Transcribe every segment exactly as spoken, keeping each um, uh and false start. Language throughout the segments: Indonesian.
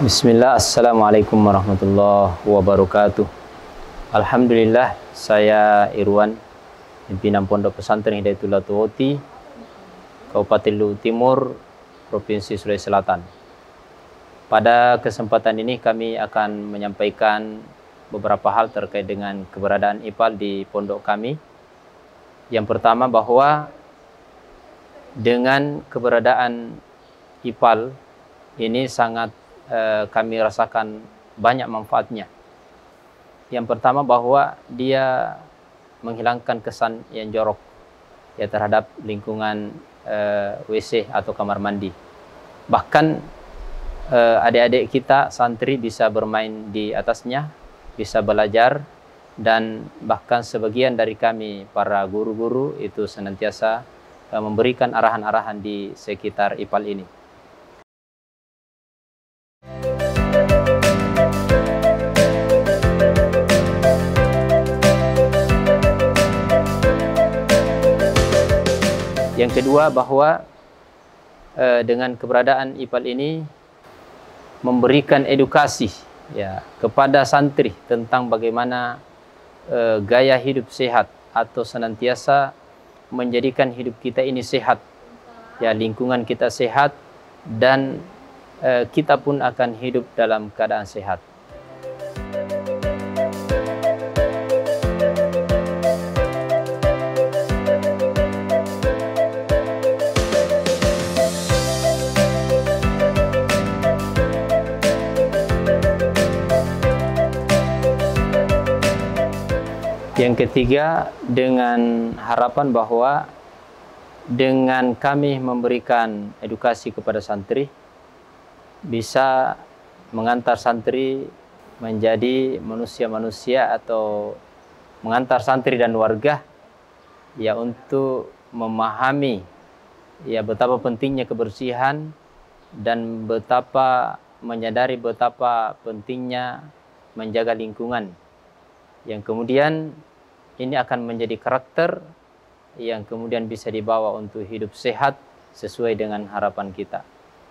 Bismillah, Assalamualaikum warahmatullahi wabarakatuh. Alhamdulillah, saya Irwan, pimpinan Pondok Pesantren Hidayatullah Tuwoti, Kabupaten Luwu Timur, Provinsi Sulawesi Selatan. Pada kesempatan ini kami akan menyampaikan beberapa hal terkait dengan keberadaan I P A L di pondok kami. Yang pertama, bahwa dengan keberadaan I P A L ini sangat eh, kami rasakan banyak manfaatnya. Yang pertama, bahwa dia menghilangkan kesan yang jorok ya terhadap lingkungan eh, W C atau kamar mandi. Bahkan eh, adik-adik kita santri bisa bermain di atasnya, bisa belajar, dan bahkan sebagian dari kami para guru-guru itu senantiasa eh, memberikan arahan-arahan di sekitar I P A L ini. Yang kedua, bahwa eh, dengan keberadaan I P A L ini memberikan edukasi ya kepada santri tentang bagaimana eh, gaya hidup sehat atau senantiasa menjadikan hidup kita ini sehat, ya lingkungan kita sehat, dan eh, kita pun akan hidup dalam keadaan sehat. Yang ketiga, dengan harapan bahwa dengan kami memberikan edukasi kepada santri, bisa mengantar santri menjadi manusia-manusia atau mengantar santri dan warga ya untuk memahami ya betapa pentingnya kebersihan dan betapa menyadari betapa pentingnya menjaga lingkungan, yang kemudian ini akan menjadi karakter yang kemudian bisa dibawa untuk hidup sehat sesuai dengan harapan kita.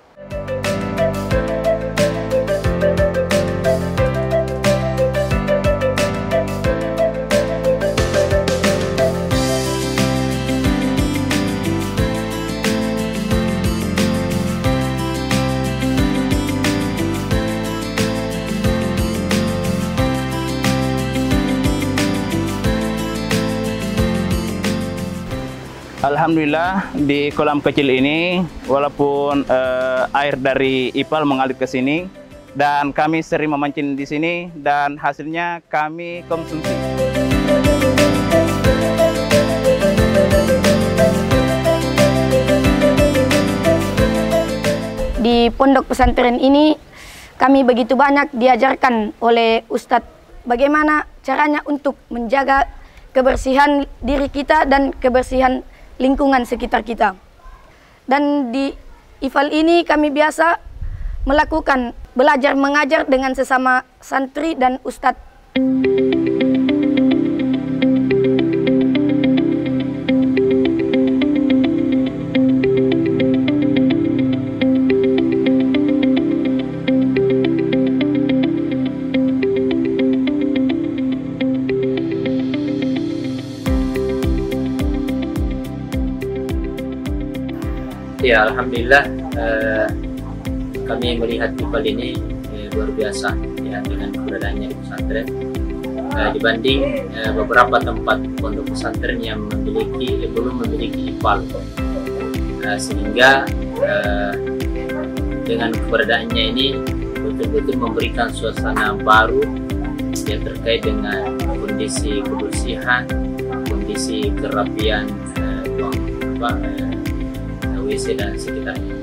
Alhamdulillah, di kolam kecil ini walaupun eh, air dari I P A L mengalir ke sini dan kami sering memancing di sini dan hasilnya kami konsumsi. Di pondok pesantren ini kami begitu banyak diajarkan oleh Ustadz bagaimana caranya untuk menjaga kebersihan diri kita dan kebersihan lingkungan sekitar kita. Dan di I P A L ini kami biasa melakukan belajar mengajar dengan sesama santri dan ustadz. Ya, Alhamdulillah eh, kami melihat I P A L ini eh, luar biasa ya dengan keberadaannya di pesantren eh, dibanding eh, beberapa tempat pondok pesantren yang memiliki eh, belum memiliki I P A L eh, sehingga eh, dengan keberadaannya ini betul-betul memberikan suasana baru yang terkait dengan kondisi kebersihan, kondisi kerapian eh, ruang apa, eh, W C dan sekitarnya.